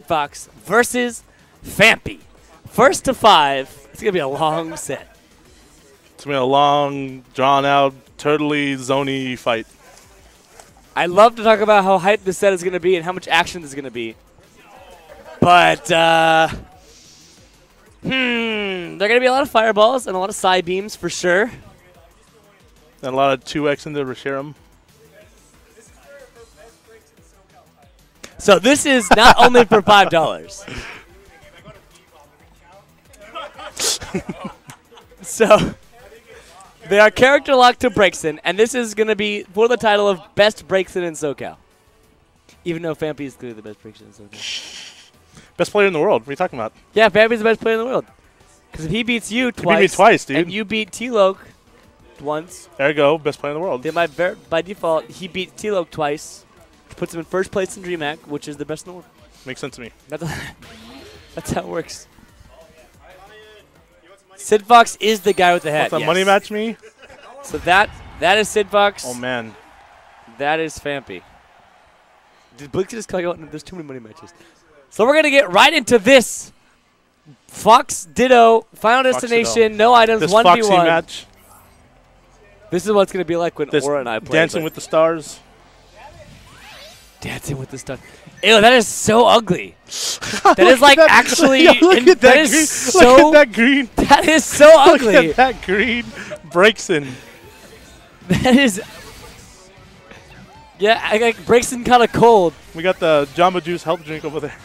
Fox versus Fampy. First to 5. It's going to be a long set. It's going to be a long, drawn-out, turtly, zony fight. I love to talk about how hyped this set is going to be and how much action there's going to be. But, there are going to be a lot of fireballs and a lot of side beams for sure. And a lot of 2x into Reshiram. So this is not only for $5. So they are character locked to Breakson, and this is going to be for the title of Best Breakson in SoCal. Even though Fampy is clearly the best Breakson in SoCal. Best player in the world. What are you talking about? Yeah, Fampy's the best player in the world. Because if he beats you twice, he beat me twice, dude. And you beat T-Loke once, there you go, best player in the world. then by default, he beat T-Loke twice, which puts him in first place in DreamHack, which is the best in the world. Makes sense to me. That's how it works. Sid Fox is the guy with the hat. Want to money match me? So that is Sid Fox. Oh, man. That is Fampy. Did Blix just call you out? There's too many money matches. So we're going to get right into this. Fox Ditto, Final Destination, no items, this 1v1. Foxy match. This is what it's going to be like when this Aura and I play. Dancing with the Stars. Dancing with the Stars. Ew, that is so ugly. That is like actually. Look at that green. So, look at that green. That is so ugly. Look at that green. Breakson. That is. Yeah, I like Breakson kind of cold. We got the Jamba Juice health drink over there.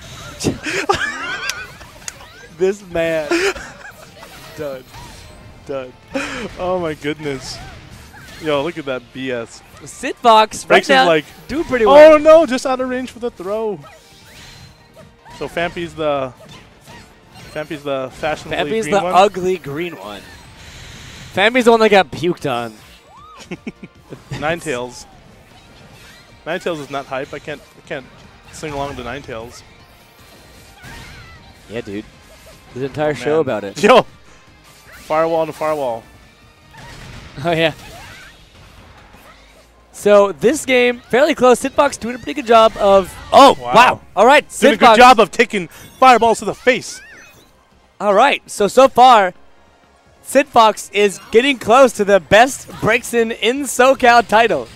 This man. Done. Done. Oh my goodness. Yo, look at that BS. Sid Fox, Breakson's right now, like, doing pretty well. Oh no, just out of range for the throw. So Fampy's the fashionably Fampy's green the one. ugly green one. Fampy's the one that got puked on. Ninetales. Ninetales is not hype. I can't sing along to Ninetales. Yeah, dude. There's an entire show about it. Yo, firewall to firewall. Oh yeah. So this game, fairly close. Sid Fox doing a pretty good job of. Oh wow! All right, doing a good job of taking fireballs to the face. All right, so far, Sid Fox is getting close to the best Breakson in SoCal title.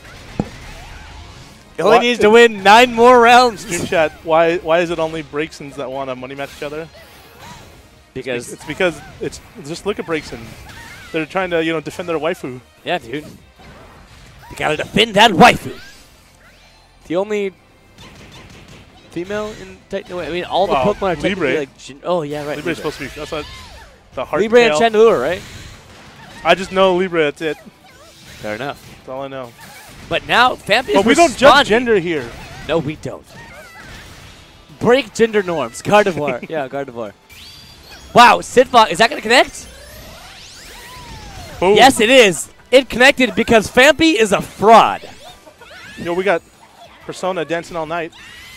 He only needs to win 9 more rounds. Stream chat. Why is it only Breaksons that want to money match each other? Because it's because it's just look at Breakson. They're trying to defend their waifu. Yeah, dude. You gotta defend that waifu. The only female in Titan. I mean, all the Pokemon are technically like. Oh yeah, right. Libre's supposed to be. That's what the heart. Libre and Chandelure, right? I just know Libre. That's it. Fair enough. That's all I know. But now Fampy is But we don't judge gender here. No, we don't. Break gender norms. Gardevoir. Yeah, Gardevoir. Wow, Sid Fox. Is that gonna connect? Boom. Yes, it is. It connected because Fampy is a fraud. Yo, we got Persona dancing all night.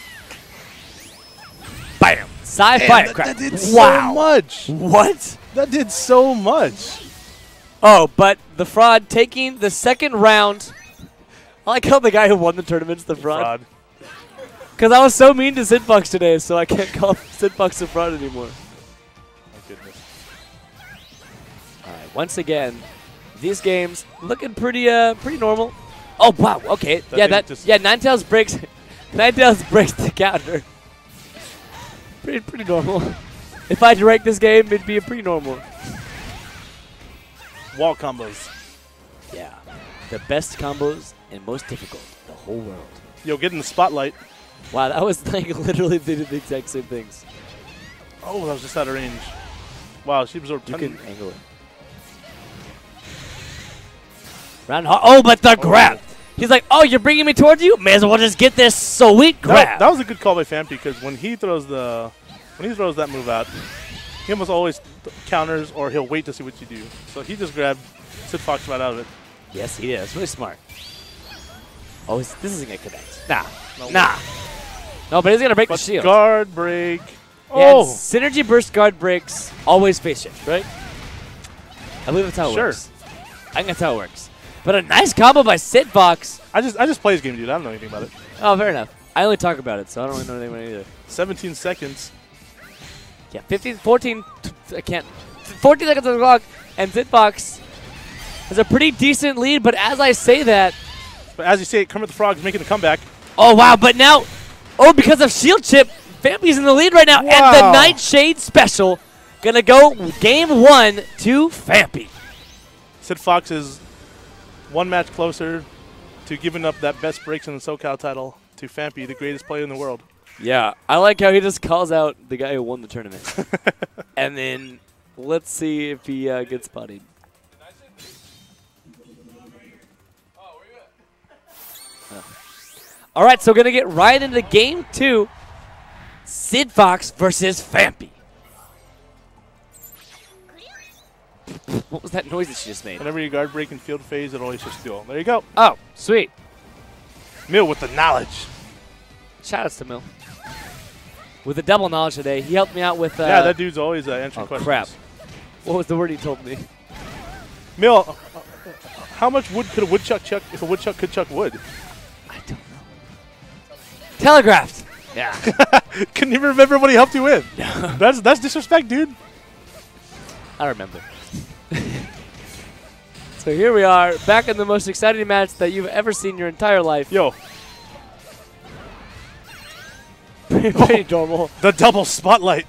Bam. Sci-fi crap. That did so much. What? That did so much. Oh, but the fraud taking the second round. I like how the guy who won the tournament's the fraud. Because I was so mean to Sid Fox today, so I can't call Sid Fox a fraud anymore. My goodness. All right, once again, these games looking pretty normal. Oh wow, okay, Ninetales breaks, Ninetales breaks the counter. Pretty normal. If I had to rank this game, it'd be a pretty normal. Wall combos. Yeah, the best combos and most difficult in the whole world. Yo, get in the spotlight. Wow, that was like literally they did the exact same things. Oh, that was just out of range. Wow, she absorbed. You can angle it. But the grab. He's like, oh, you're bringing me towards you? May as well just get this sweet grab. That was a good call by Fampy because when he throws that move out, he almost always counters or he'll wait to see what you do. So he just grabbed Sid Fox right out of it. Yes, he did. That's really smart. Oh, this isn't going to connect. Nah. No, but he's going to break the shield. Guard break. Yeah, oh! Synergy burst guard breaks always face shift, right? I believe that's how it works. I think that's how it works. But a nice combo by Sid Fox. I just play this game, dude. I don't know anything about it. Oh, fair enough. I only talk about it, so I don't really know anything about it either. 17 seconds. Yeah, 15, 14. I can't. 14 seconds on the clock, and Zitfox has a pretty decent lead. But as I say that, but as you say, Kermit the Frog is making a comeback. Oh wow! But now, because of Shield Chip, Fampy's in the lead right now, wow. and the Nightshade special gonna go game 1 to Fampy. Sid Fox is one match closer to giving up that best breaks in the SoCal title to Fampy, the greatest player in the world. Yeah, I like how he just calls out the guy who won the tournament. And then let's see if he gets spotted. All right, so we're going to get right into game 2. Sid Fox versus Fampy. What was that noise that she just made? Whenever you guard break in field phase, it always just duel. There you go. Oh, sweet. Mill with the knowledge. Shoutouts to Mill. With the double knowledge today. He helped me out with... yeah, that dude's always answering questions. Crap. What was the word he told me? Mill, how much wood could a woodchuck chuck if a woodchuck could chuck wood? I don't know. Telegraphed. Yeah. Couldn't even remember what he helped you with. That's disrespect, dude. I remember. So here we are, back in the most exciting match that you've ever seen in your entire life. Yo. Pretty normal. The double spotlight.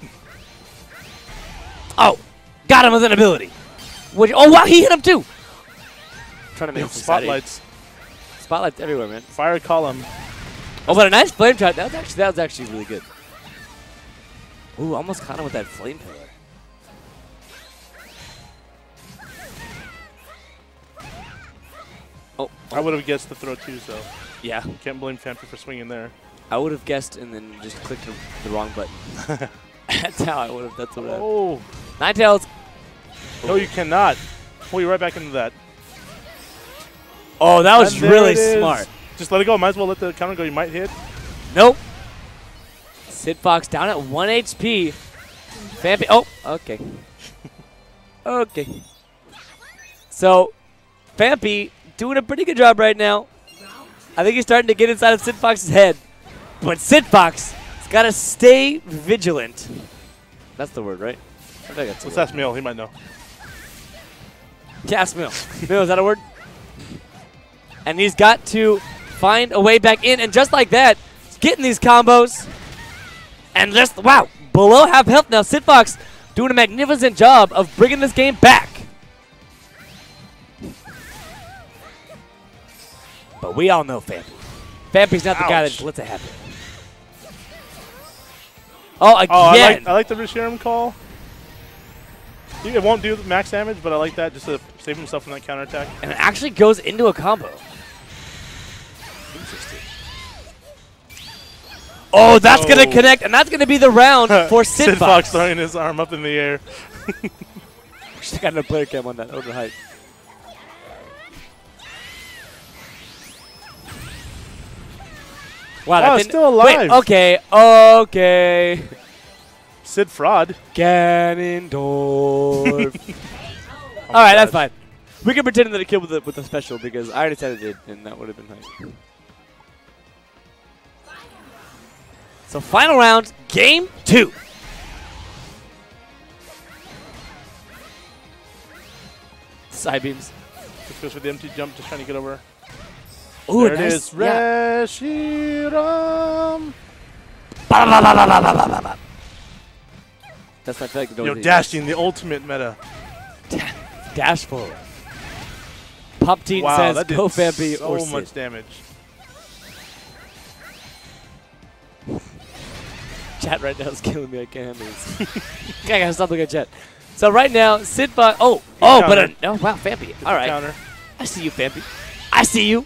Oh, got him with an ability. Oh, wow, he hit him too. Trying to make spotlights. Spotlights everywhere, man. Fire column. Oh, but a nice flame shot. That was actually really good. Ooh, almost caught him with that flame pillar. Oh, I would have guessed the throw too, so. Yeah. Can't blame Fampy for swinging there. I would have guessed and then just clicked the wrong button. That's how I would have. That's what. Oh. Ninetales. No, you cannot. Pull you right back into that. Oh, that was really smart. Just let it go. Might as well let the counter go. You might hit. Nope. Sid Fox down at 1 HP. Fampy. Oh, okay. Okay. So, Fampy doing a pretty good job right now. I think he's starting to get inside of Sid Fox's head. But Sid Fox has got to stay vigilant. That's the word, right? I think that's Let's ask Mill. He might know. Ask Mill. Mill, is that a word? And he's got to find a way back in. And just like that, he's getting these combos. And just, wow, below half health now. Sid Fox doing a magnificent job of bringing this game back. But we all know Fampy. Fampy's not the guy that just lets it happen. Oh, again. I like the Reshiram call. It won't do max damage, but I like that just to save himself from that counterattack. And it actually goes into a combo. Interesting. Oh, that's going to connect, and that's going to be the round for Sid Fox. Sid Fox throwing his arm up in the air. Wish I got no player cam on that. That would have been hype. Wow, it's still alive. Wait, okay. Sid Fraud. Ganondorf. All right, that's fine. We can pretend that it killed with the special because I already said it did, and that would have been hype. So final round, game 2. Side beams. Just goes for the empty jump, just trying to get over. Ooh, there nice. it is. Reshiram. That's my fact. Yo, dashing, the ultimate meta. Dash forward. Pop Teen says, that did go Fampy or so Sid. much damage. Chat right now is killing me. I can't handle this. I gotta stop looking at chat. So right now, Sid Fox. Oh, wow, Fampy. All right. Counter. I see you, Fampy. I see you.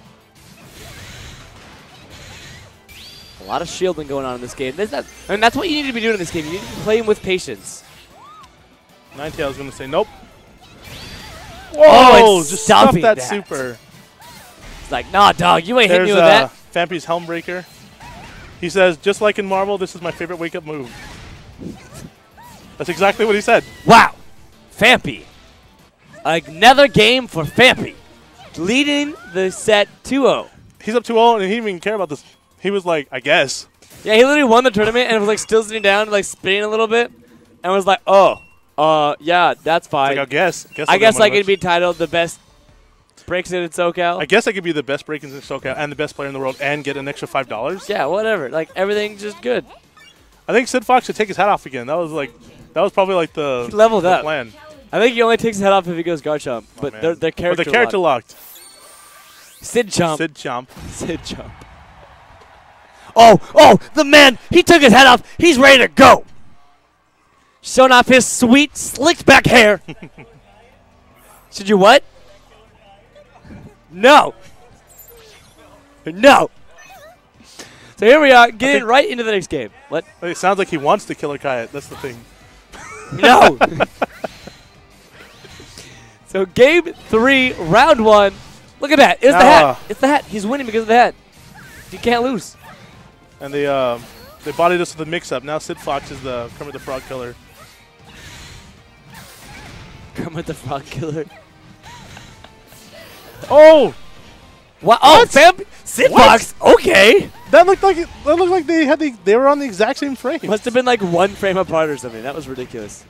A lot of shielding going on in this game. And that's what you need to be doing in this game. You need to be playing with patience. Ninetales going to say nope. Whoa, just stuff that super. It's like, nah, dog, you ain't hitting me with that. Fampy's Helm Breaker. He says, just like in Marvel, this is my favorite wake-up move. That's exactly what he said. Wow. Fampy. Another game for Fampy. Leading the set 2-0. He's up 2-0, and he didn't even care about this. He was like, I guess. Yeah, he literally won the tournament and was like still sitting down, like spinning a little bit, and was like, "Oh, yeah, that's fine. Like, I guess I could be titled the best breaks in SoCal. I guess I could be the best break in SoCal and the best player in the world and get an extra $5. Yeah, whatever. Like everything's just good. I think Sid Fox should take his hat off again. That was probably like the he leveled up. plan. I think he only takes his head off if he goes Garchomp, but they're character locked. Sid Chomp. Sid Chomp. Sid Chomp. Oh, the man, he took his head off. He's ready to go. Showing off his sweet, slicked back hair. Should you what? No. No. So here we are, getting right into the next game. What? It sounds like he wants to Killer Kayat. That's the thing. No. So game 3, round 1. Look at that. It's the hat. It's the hat. He's winning because of the hat. He can't lose. And they bodied us with a mix-up. Now Sid Fox is the Kermit the Frog Killer. Kermit the Frog Killer. Oh! What? Oh, Sid Fox. Okay. That looked like they were on the exact same frame. Must have been like 1 frame apart or something. That was ridiculous.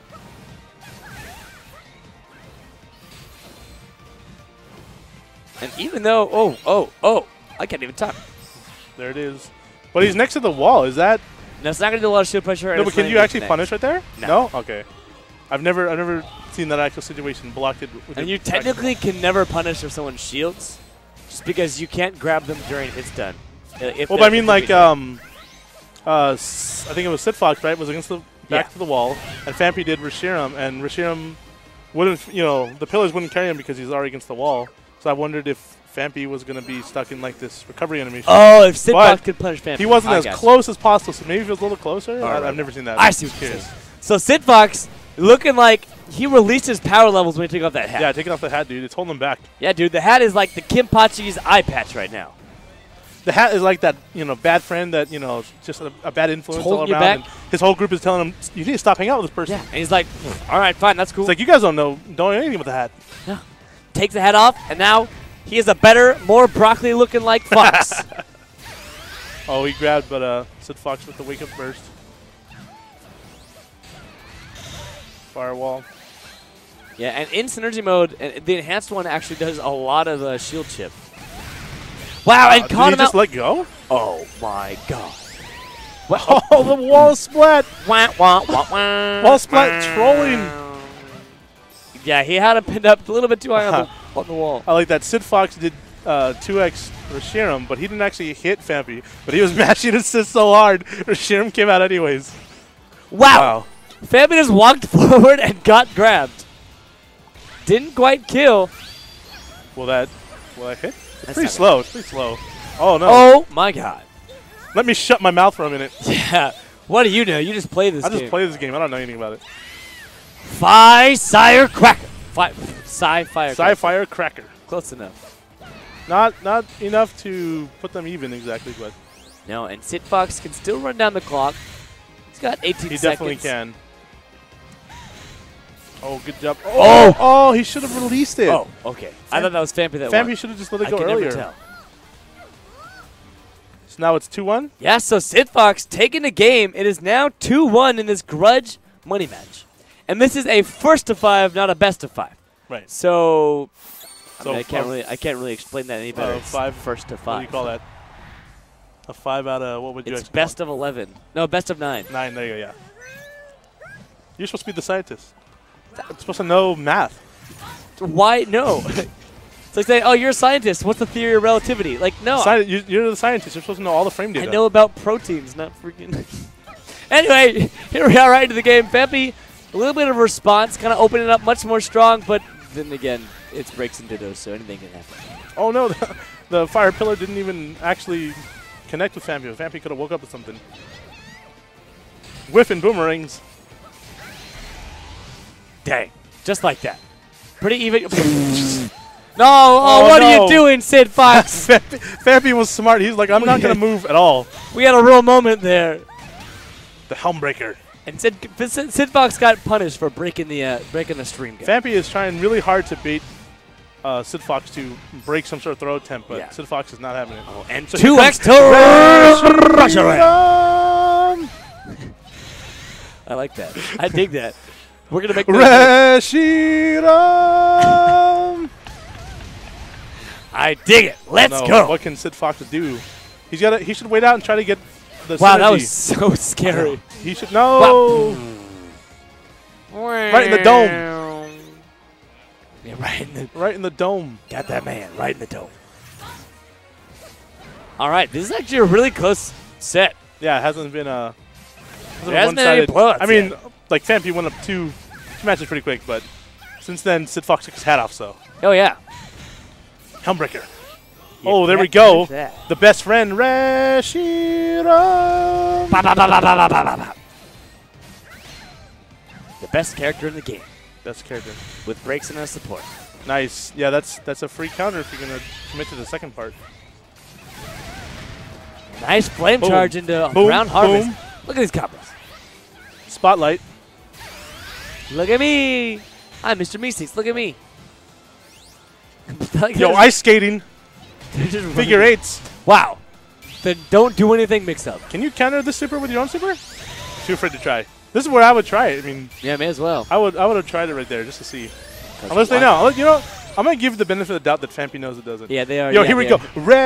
And even though, I can't even talk. There it is. But he's next to the wall. Is that? No, it's not going to do a lot of shield pressure. No, but can you actually punish right there? No. Okay. I've never seen that actual situation blocked it. And you technically can never punish if someone shields, just because you can't grab them during it's done. Well, I mean, like, I think it was Sid Fox, right? Was against the back to the wall, and Fampy did Reshiram, and Reshiram wouldn't, the pillars wouldn't carry him because he's already against the wall. So I wondered if Fampy was going to be stuck in like this recovery animation. Oh, if Sid Fox could punish Fampy. He wasn't as close as possible, so maybe if it was a little closer. I've never seen that. I see what you're saying. So Sid Fox looking like he released his power levels when he took off that hat. Yeah, taking off the hat, dude. It's holding him back. Yeah, dude. The hat is like the Kimpachi's eye patch right now. The hat is like that, bad friend that, just a bad influence all around. And his whole group is telling him, you need to stop hanging out with this person. Yeah, and he's like, all right, fine, that's cool. It's like, you guys don't know anything about the hat. No. Takes the hat off, and now he is a better, more broccoli-looking like Fox. Oh, he grabbed, but Sid Fox with the wake-up burst. Firewall. Yeah, and in synergy mode, the enhanced one actually does a lot of shield chip. Wow, and caught him out. Did he just let go? Oh, my God. Oh, the wall splat. Wah, wah, wah, wah. Wall splat trolling. Yeah, he had him pinned up a little bit too high on the wall. I like that. Sid Fox did 2x Reshiram, but he didn't actually hit Fampy. But he was mashing assist so hard, Reshiram came out anyways. Wow. Fampy just walked forward and got grabbed. Didn't quite kill. Will that hit? It's pretty slow. It's pretty slow. Oh, no. Oh, my God. Let me shut my mouth for a minute. Yeah. What do you know? You just play this game. I just play this game. I don't know anything about it. Fire Cracker. Fire Cracker. Close enough. Not enough to put them even exactly, but. No, and Sid Fox can still run down the clock. He's got 18 seconds. He definitely can. Oh, good job. Oh, he should have released it. Oh, okay. I thought that was Fampy that Fampy should have just let it go earlier. Never tell. So now it's 2-1? Yeah, so Sid Fox taking the game. It is now 2-1 in this grudge money match. And this is a first to 5, not a best of 5. Right. So I can't really explain that any better. First to 5. What do you call that? A 5 out of what would you It's best of 11. No, best of 9. 9, there you go, yeah. You're supposed to be the scientist. You're supposed to know math. Why? No. It's like saying, oh, you're a scientist. What's the theory of relativity? Like, no. You're the scientist. You're supposed to know all the frame data. I know about proteins, not freaking. Anyway, here we are right into the game. Fampy, a little bit of response, kind of opening it up much more strong, but then again, it's breaks and dittos, so anything can happen. Oh, no. The fire pillar didn't even actually connect with Fampy. Fampy could have woke up with something. Whiffing boomerangs. Dang. Just like that. Pretty even. No, what are you doing, Sid Fox? Fampy was smart. He's like, I'm not going to move at all. We had a real moment there. The Helmbreaker. And Sid Fox got punished for breaking the stream. Fampy is trying really hard to bait Sid Fox to break some sort of throw attempt, but Sid Fox is not having it. Oh, and so 2x to Reshiram. I like that. I dig that. We're going to make Reshiram. I dig it. Let's go. What can Sid Fox do? He should wait out and try to get the Wow, synergy. that was so scary. He should no. Right in the dome. Yeah, right in the dome. Got that man right in the dome. All right, this is actually a really close set. Yeah, it hasn't been one-sided. I mean, like Fampi went up two matches pretty quick, but since then Sid Fox took his hat off. So. Oh yeah. Helmbreaker. Oh, there we go. The best friend, Reshiram. The best character in the game. Best character. With breaks and as support. Nice. Yeah, that's a free counter if you're going to commit to the second part. Nice flame charge into Ground Harvest. Look at these combos. Spotlight. Look at me. I'm Mr. Meeseeks. Look at me. Yo, ice skating. Figure eights. Wow. Then don't do anything mix up. Can you counter this super with your own super? Too afraid to try. This is where I would try it. I mean, yeah, may as well. I would have tried it right there just to see. Unless they know. You know, I'm gonna give the benefit of the doubt that Fampi knows it doesn't. Yeah, they are. Yo, here we go.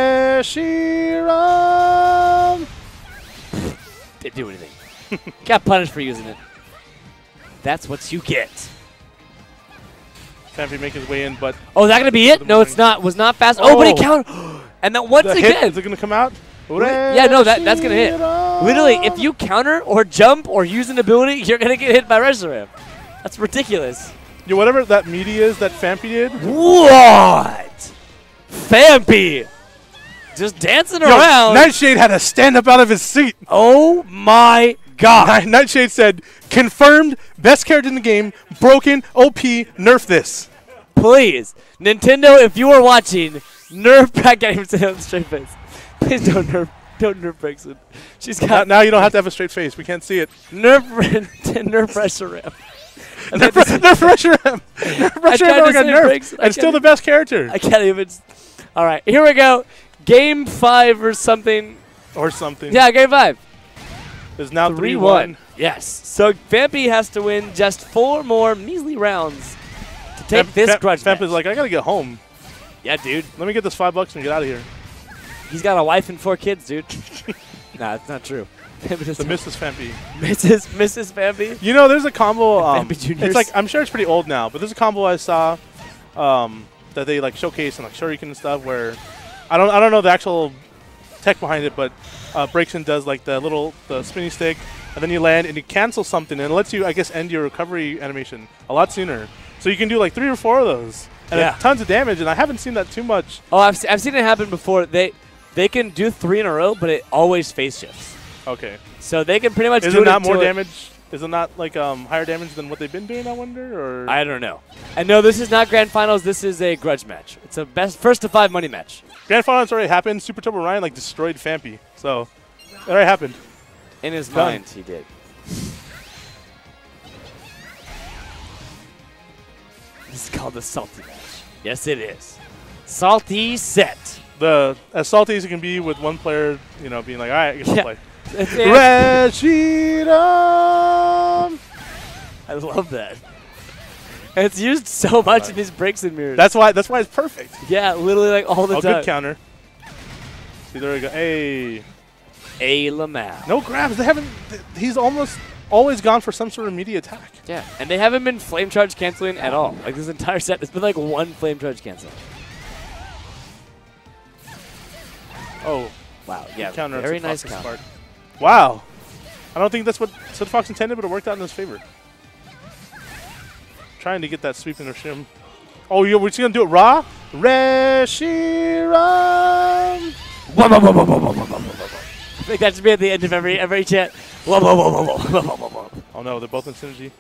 Reshiram. Didn't do anything. Got punished for using it. That's what you get. Fampi make his way in, but is that gonna be it? No, it's not. Was not fast. Oh, but he counted. And then once again, is it gonna come out? Yeah, no, that's gonna hit. Literally, if you counter or jump or use an ability, you're gonna get hit by Reshiram. That's ridiculous. Yo, whatever that meaty is that Fampi did. What? Fampi just dancing around. Nightshade had to stand up out of his seat. Oh my God. Nightshade said, confirmed, best character in the game, broken, OP, nerf this. Please, Nintendo, if you are watching, nerf I can't even say it on the straight face. Please don't nerf Brixton. She's got now you don't have to have a straight face. We can't see it. Nerf Reshiram. Nerf Reshiram. Nerf Reshiram got nerfed. And still the best character. I can't even. All right, here we go. Game 5 or something. Yeah, Game 5. It's now 3-1. Yes. So Fampi has to win just 4 more measly rounds to take this grudge match. Fampi's like, I got to get home. Yeah, dude. Let me get this $5 and get out of here. He's got a wife and 4 kids, dude. Nah, it's not true. The Mrs. Fampi. Mrs. Fampi. You know, there's a combo. It's like, I'm sure it's pretty old now, but there's a combo I saw that they like showcase and like Shuriken and stuff where I don't know the actual tech behind it, but Breakson does like the spinny stick, and then you land and you cancel something, and it lets you, I guess, end your recovery animation a lot sooner. So you can do like 3 or 4 of those, and tons of damage. And I haven't seen that too much. Oh, I've seen it happen before. They can do 3 in a row, but it always phase shifts. Okay. So they can pretty much do it. Is it not more damage? Is it not like higher damage than what they've been doing, I wonder? Or I don't know. And no, this is not Grand Finals. This is a grudge match. It's a first to 5 money match. Grand Finals already happened. Super Turbo Ryan like destroyed Fampi. So it already happened. In his mind, he did. This is called the Salty match. Yes, it is. Salty set. As salty as it can be with one player, you know, being like, all right, I get to play. Reshiram. I love that. And it's used so much in these breaks and mirrors. That's why it's perfect. Yeah, literally like all the time. Good counter. See, there we go. Hey. A Lamau. No grabs. They haven't. He's almost always gone for some sort of meaty attack. Yeah, and they haven't been flame charge canceling at all. Like this entire set, it's been like 1 flame charge cancel. Oh. Wow. Yeah. Counter. Very nice counter. Wow. I don't think that's what Sid Fox intended, but it worked out in his favor. Trying to get that sweep in the shim. Oh, we're just going to do it raw? Reshiram. I think that should be at the end of every chat. Oh, no, they're both in synergy.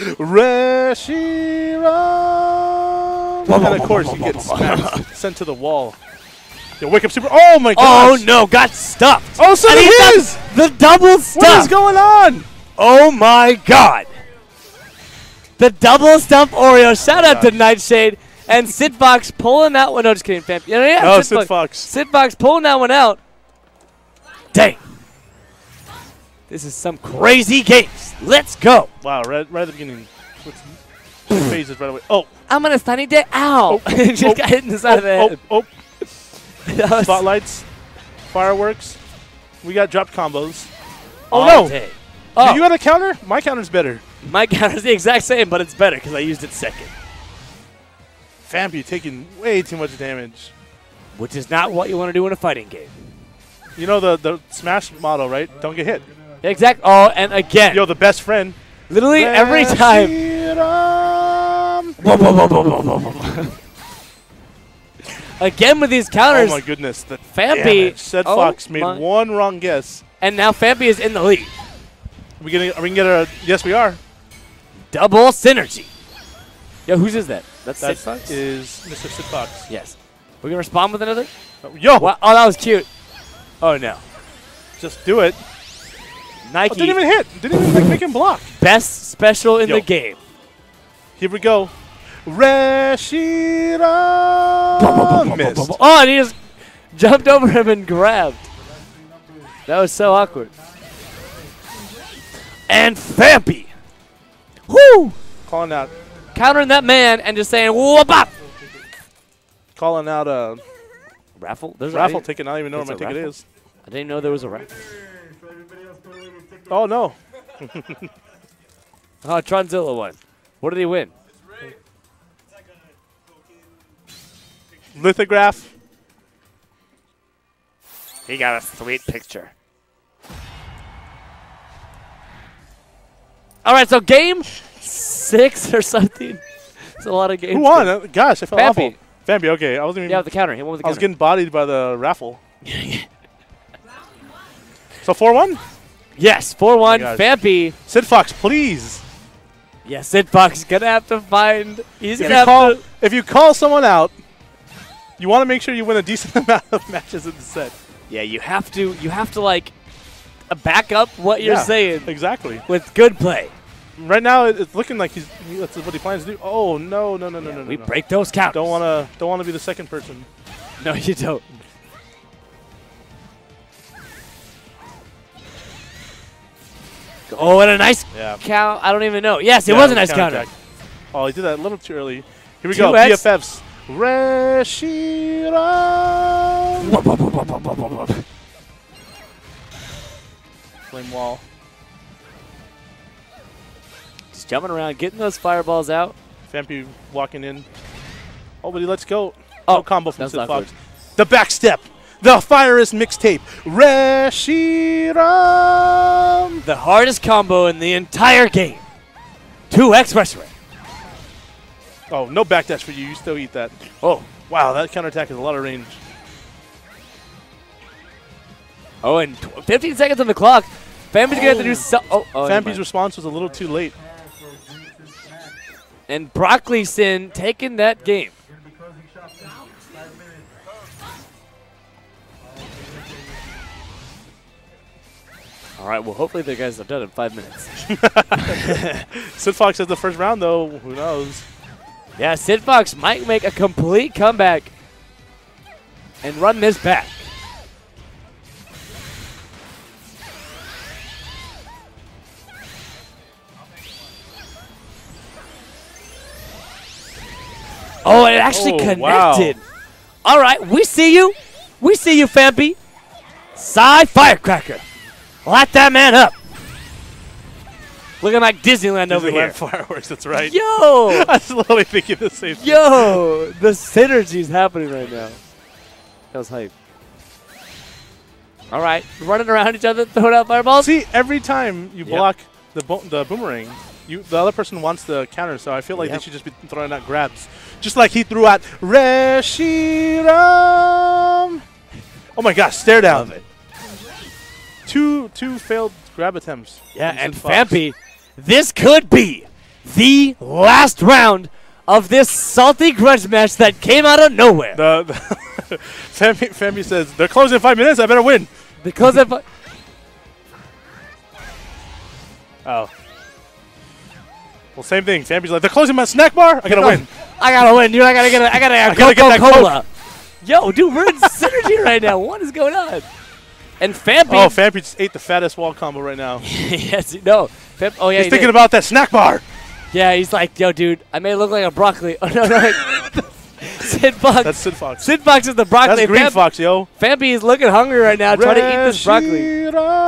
Reshiram. And, of course, you get sent to the wall. Yo, wake up super. Oh, my gosh. Oh, no. Got stuffed. Oh, so it is. The double stuff. What is going on? Oh, my God. The double stump Oreo. Shout out to Nightshade. And Sid Fox pulling that one. No, just kidding, Fampi. Yeah, no, Sid Fox. Sid Fox pulling that one out. Dang. This is some crazy games. Let's go. Wow, right at the beginning. Phases right away. Oh. I'm on a sunny day. Ow. Just got hit in the side of the head. Spotlights. Fireworks. We got dropped combos. Oh, no. Day. Do you got a counter? My counter's better. My counter's the exact same, but it's better because I used it second. Fampi taking way too much damage. Which is not what you want to do in a fighting game. You know the Smash motto, right? Don't get hit. Exactly. Oh, and again. Yo, the best friend. Literally every time. Again with these counters. Oh my goodness. Fampi. Sid Fox made one wrong guess. And now Fampi is in the lead. Are we can get a yes we are. Double synergy. Yo, whose is that? That's Sid Fox? Is Mr. Sid Fox. Yes. We're gonna respond with another? Yo! Wow. Oh, that was cute. Oh no. Just do it. Nike. Oh, didn't even hit. Didn't even make him block. Best special in the game. Here we go. Reshiram missed. Oh, and he just jumped over him and grabbed. That was so awkward. And Fampi. Whoo! Calling out. Countering that man and just saying, whoop up! Calling out a raffle? There's raffle ticket. I don't even know where my ticket is. I didn't know there was a raffle. Oh, no. Oh, Tronzilla won. What did he win? Lithograph. He got a sweet picture. All right, so game 6 or something. It's a lot of games. Who won? Gosh, I felt awful. Fampi. Fampi, okay. I wasn't even. Yeah, with the counter. He won with the counter. I was getting bodied by the raffle. So 4-1? Yes, 4-1. Fampi. Sid Fox, please. Yeah, Sid Fox is gonna have to find. He's gonna have to. If you call someone out, you want to make sure you win a decent amount of matches in the set. Yeah, you have to. You have to like back up what you're saying. Exactly. With good play. Right now, it's looking like that's what he plans to do. Oh no! We break those counters. Don't wanna be the second person. No, you don't. Oh, and a nice count. I don't even know. Yes, it was a nice counter. Oh, he did that a little too early. Here we go. BFFs. Reshiram. Flame wall. Just jumping around, getting those fireballs out. Fampi walking in. Oh, but he lets go. Oh, no combo from Sid Fox. The back step. The Firest mixtape. Reshiram. The hardest combo in the entire game. 2X Reshiram. Oh, no backdash for you. You still eat that. Oh. Wow, that counterattack has a lot of range. Oh, and 15 seconds on the clock. Fampi's going to have to do something. Fampi's response was a little too late. And Broccoli Sin taking that game. All right, well, hopefully the guys are done in 5 minutes. Sid Fox has the first round, though. Who knows? Yeah, Sid Fox might make a complete comeback and run this back. Oh, it actually connected. Wow. All right, we see you. We see you, Fampi. Side Firecracker. Light that man up. Looking like Disneyland over here. Fireworks, that's right. Yo! I was literally thinking the same thing. Yo! The synergy is happening right now. That was hype. All right, running around each other, throwing out fireballs. See, every time you block the boomerang, the other person wants the counter, so I feel like they should just be throwing out grabs. Just like he threw out Reshiram. Oh my gosh, stare down. Love it. Two failed grab attempts. Yeah, and Fampi, this could be the last round of this salty grudge match that came out of nowhere. Fampi says, they're closing in 5 minutes, I better win. Because of... Oh. Well, same thing. Fampi's like, they're closing my snack bar, I gotta win. I gotta win, dude. I gotta get Coca-Cola. Yo, dude, we're in synergy right now. What is going on? And Fampy. Oh, Fampy just ate the fattest wall combo right now. Yes, no. Oh, yeah, he's thinking about that snack bar. Yeah, he's like, yo, dude, I may look like a broccoli. Oh, no. Sid Fox. That's Sid Fox. Sid Fox is the broccoli. That's Green Fox, yo. Fampy is looking hungry right now, trying to eat this broccoli.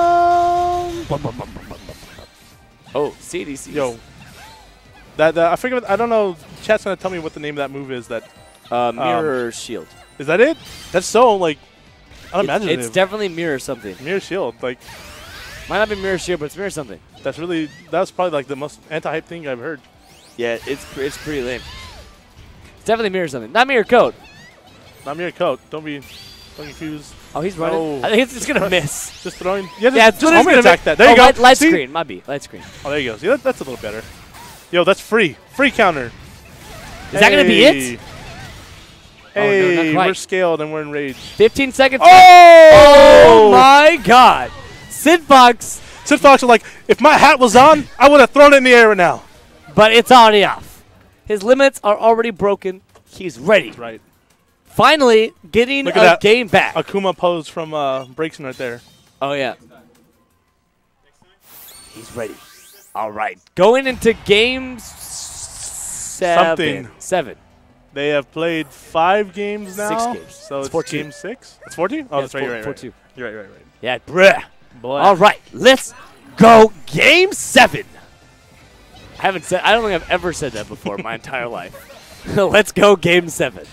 Oh, CDC. Yo. I forget. I don't know. Chat's gonna tell me what the name of that move is. That mirror shield. Is that it? That's so like unimaginative. It's definitely mirror something. Mirror shield, like might not be mirror shield, but it's mirror something. That's probably like the most anti-hype thing I've heard. Yeah, it's pretty lame. It's definitely mirror something. Not mirror coat. Not mirror coat. Don't confuse. Oh, he's running. Oh. I think it's gonna miss. Just throwing. Yeah, just homing attack that. There you go. Light screen. Might be light screen. Oh, there you go. See, that's a little better. Yo, that's free. Free counter. Is that going to be it? Hey, oh, no, we're scaled and we're in rage. 15 seconds. Oh! Oh, my God. Sid Fox is like, if my hat was on, I would have thrown it in the air right now. But it's already off. His limits are already broken. He's ready. Right. Finally getting a game back. Akuma pose from Breakson right there. Oh, yeah. He's ready. All right. Going into game 7. They have played 5 games now. 6 games. So it's game 6? It's 14? Oh, yeah, that's right. You're right. 4-2. You're right. Yeah. Bruh. All right. Let's go game 7. I don't think I've ever said that before in my entire life. Let's go game 7.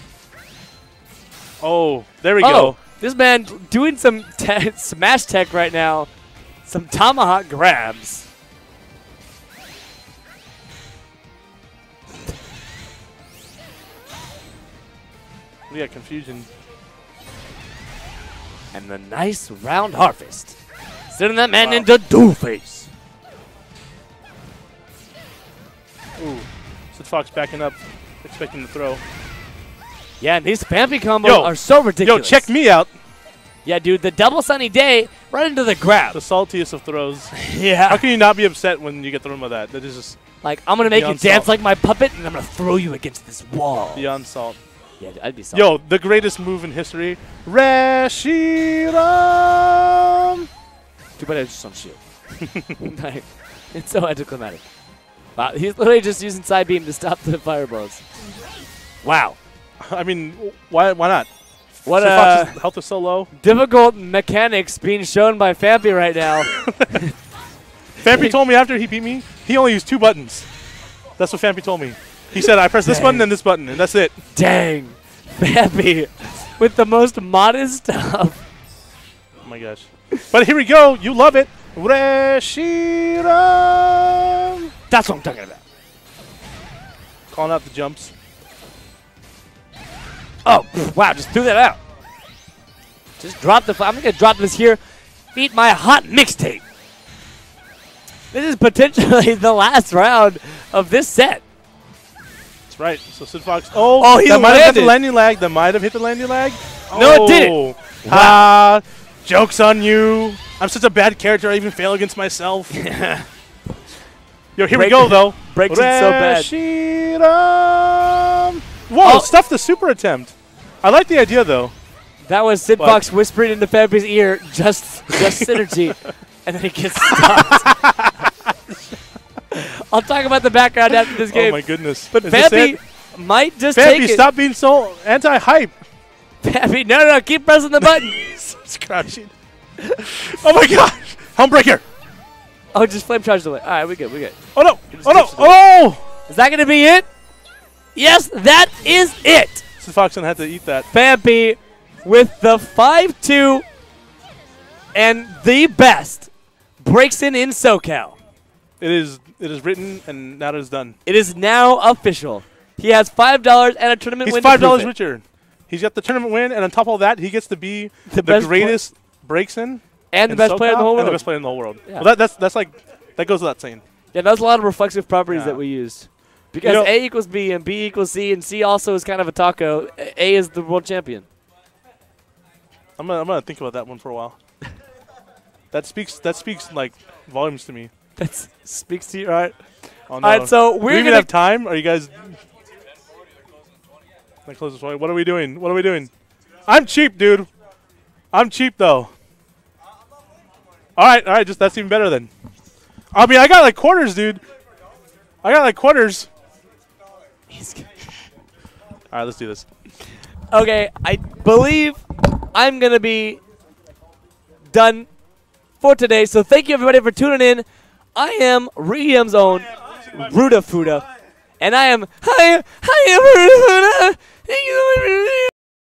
Oh, there we go. This man doing some smash tech right now. Some tomahawk grabs. We got confusion. And the nice round harvest. Sending that man into dual face. Ooh. Sid Fox backing up, expecting to throw. Yeah, and these Fampy combos are so ridiculous. Yo, check me out. Yeah, dude, the double sunny day right into the grab. The saltiest of throws. Yeah. How can you not be upset when you get thrown by that? That is just like, I'm going to make you dance like my puppet, and I'm going to throw you against this wall. Beyond salt. Yeah, I'd be salty. Yo, the greatest move in history. Reshiram! Too bad it's just on shield. It's so anticlimactic. Wow, he's literally just using side beam to stop the fireballs. Wow. I mean, why not? What Fox's health is so low. Difficult mechanics being shown by Fampy right now. Fampy told me after he beat me, he only used 2 buttons. That's what Fampy told me. He said, I press this button and this button, and that's it. Dang. Fampy with the most modest stuff. Oh, my gosh. But here we go. You love it. Reshiram. That's what I'm talking about. Calling out the jumps. Oh, wow. Just threw that out. Just drop the... I'm going to drop this here. Eat my hot mixtape. This is potentially the last round of this set. That's right. So Sid Fox. Oh, he that might have hit the landed. landing lag. No, it didn't. Wow. Joke's on you. I'm such a bad character. I even fail against myself. Yo, here we go, though. Breaks it so bad. Whoa, stuff the super attempt. I like the idea, though. That was Sid Fox whispering into Fampy's ear, just synergy. And then he gets stopped. I'll talk about the background after this game. Oh, my goodness. But Fampy might just take it. Fampy, stop being so anti-hype. Fampy, no, keep pressing the button. He's crouching. Oh, my gosh. Helmbreaker. Oh, just flame charged away. All right, we good. Oh, no. Oh! Is that going to be it? Yes, that is it. Sid Fox had to eat that. Fampy with the 5-2 and the best breaks in SoCal. It is written, and now it is done. It is now official. He has $5 and a tournament win. He's $5 richer. He's got the tournament win, and on top of that, he gets to be the greatest breaks in and the best player in the whole world. And the best player in the whole world. Yeah. Well, that's like that goes without saying. Yeah, that's a lot of reflexive properties that we used. Because A equals B and B equals C, and C also is kind of a taco. A is the world champion. I'm gonna think about that one for a while. That speaks like volumes to me. That speaks to you, all right? Oh, no. All right, so we're Do we even have time? Are you guys? What are we doing? What are we doing? I'm cheap, dude. I'm cheap, though. All right. Just that's even better then. I mean, I got like quarters, dude. I got like quarters. All right, let's do this. Okay, I believe I'm going to be done for today. So thank you, everybody, for tuning in. I am Reem's own Ruda Fuda. And I am Ruda Fuda.